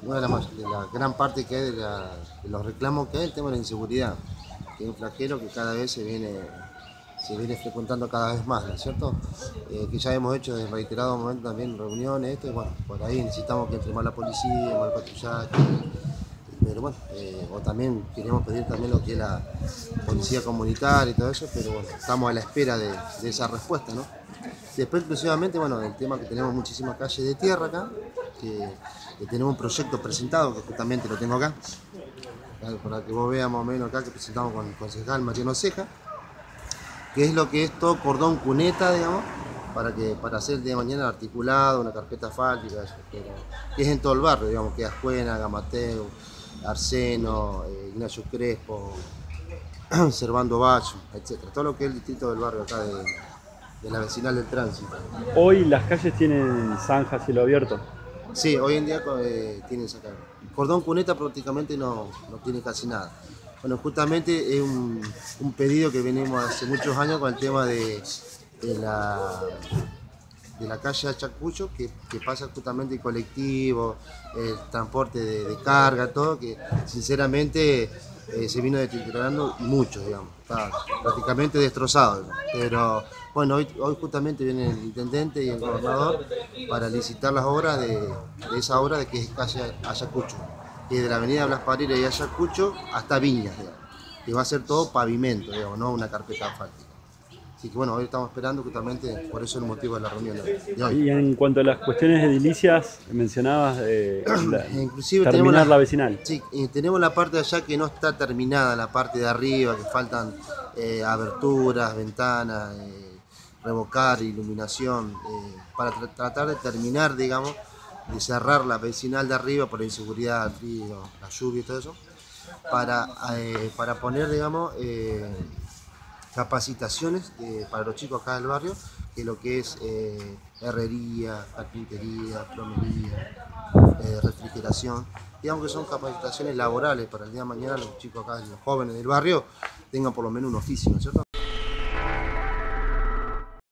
una de la gran parte que hay de los reclamos que hay, el tema de la inseguridad, que es un flagelo que cada vez se viene frecuentando cada vez más, ¿no es cierto? Que ya hemos hecho en reiterados momentos también reuniones, esto, y bueno, por ahí necesitamos que entre más la policía, más el patrullaje, pero bueno, o también queremos pedir también lo que es la policía comunitaria y todo eso, pero bueno, estamos a la espera de esa respuesta, ¿no? Después, exclusivamente, bueno, el tema que tenemos muchísimas calles de tierra acá, que tenemos un proyecto presentado, que justamente lo tengo acá, para que vos veas más o menos acá, que presentamos con el concejal Mariano Ceja, que es lo que es todo cordón cuneta, digamos, para hacer el día de mañana articulado, una carpeta asfáltica, eso, pero, que es en todo el barrio, digamos, que es Ascuena, Gamateu, Arseno, Ignacio Crespo, Servando Bayo, etcétera. Todo lo que es el distrito del barrio acá de la vecinal del tránsito. Hoy las calles tienen zanja a cielo abierto. Sí, hoy en día tienen esa carga. Cordón cuneta prácticamente no tiene casi nada. Bueno, justamente es un pedido que venimos hace muchos años con el tema de la, de la calle Ayacucho, que pasa justamente el colectivo, el transporte de carga, todo, que sinceramente se vino deteriorando mucho, digamos. Está prácticamente destrozado, digamos. Pero bueno, hoy justamente viene el intendente y el gobernador para licitar las obras de esa obra de que es calle Ayacucho, que es de la avenida Blas Parera y Ayacucho hasta Viñas, digamos. Que va a ser todo pavimento, digamos, no una carpeta asfáltica. Así que bueno, hoy estamos esperando justamente, por eso el motivo de la reunión de hoy. Y en cuanto a las cuestiones edilicias, mencionabas Inclusive terminar la vecinal. sí, tenemos la parte de allá que no está terminada, la parte de arriba, que faltan aberturas, ventanas, revocar, iluminación, para tratar de terminar, digamos, de cerrar la vecinal de arriba por la inseguridad, el frío, la lluvia y todo eso, para poner, digamos, capacitaciones para los chicos acá del barrio, que lo que es herrería, carpintería, plomería, refrigeración, digamos que son capacitaciones laborales para el día de mañana los chicos acá, los jóvenes del barrio, tengan por lo menos un oficio, ¿no es cierto?